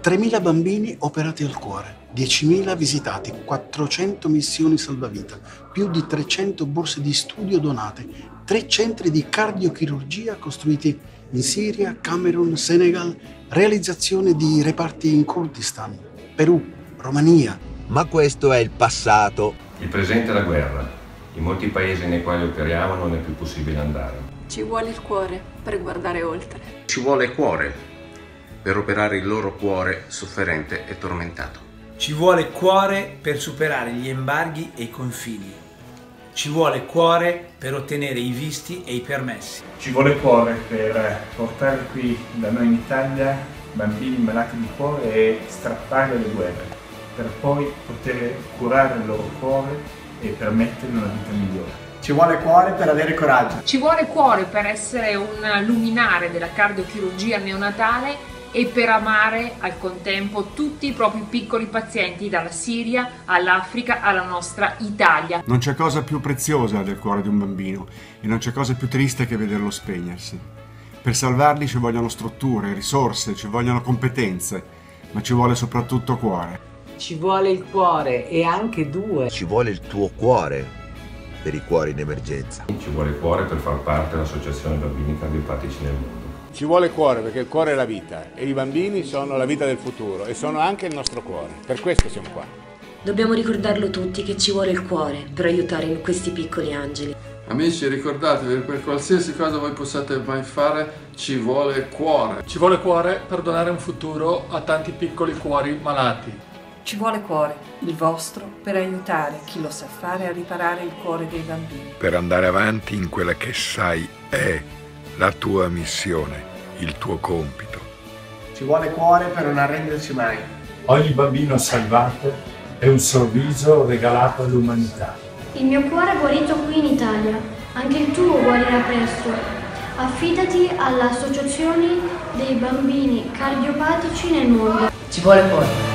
3.000 bambini operati al cuore, 10.000 visitati, 400 missioni salvavita, più di 300 borse di studio donate, 3 centri di cardiochirurgia costruiti in Siria, Camerun, Senegal, realizzazione di reparti in Kurdistan, Perù, Romania. Ma questo è il passato. Il presente è la guerra. In molti paesi nei quali operiamo non è più possibile andare. Ci vuole il cuore per guardare oltre. Ci vuole cuore per operare il loro cuore sofferente e tormentato. Ci vuole cuore per superare gli embarghi e i confini. Ci vuole cuore per ottenere i visti e i permessi. Ci vuole cuore per portare qui da noi in Italia bambini malati di cuore e strapparli alle guerre, per poi poter curare il loro cuore e permettergli una vita migliore. Ci vuole cuore per avere coraggio. Ci vuole cuore per essere un luminare della cardiochirurgia neonatale e per amare al contempo tutti i propri piccoli pazienti, dalla Siria all'Africa alla nostra Italia. Non c'è cosa più preziosa del cuore di un bambino e non c'è cosa più triste che vederlo spegnersi. Per salvarli ci vogliono strutture, risorse, ci vogliono competenze, ma ci vuole soprattutto cuore. Ci vuole il cuore e anche due. Ci vuole il tuo cuore per i cuori in emergenza. Ci vuole cuore per far parte dell'Associazione Bambini Cardiopatici nel mondo. Ci vuole cuore perché il cuore è la vita e i bambini sono la vita del futuro e sono anche il nostro cuore. Per questo siamo qua. Dobbiamo ricordarlo tutti che ci vuole il cuore per aiutare questi piccoli angeli. Amici, ricordatevi, per qualsiasi cosa voi possiate mai fare, ci vuole cuore. Ci vuole cuore per donare un futuro a tanti piccoli cuori malati. Ci vuole cuore, il vostro, per aiutare chi lo sa fare a riparare il cuore dei bambini. Per andare avanti in quella che sai è la tua missione, il tuo compito. Ci vuole cuore per non arrenderci mai. Ogni bambino salvato è un sorriso regalato all'umanità. Il mio cuore è guarito qui in Italia, anche il tuo guarirà presto. Affidati alle associazioni dei bambini cardiopatici nel mondo. Ci vuole cuore.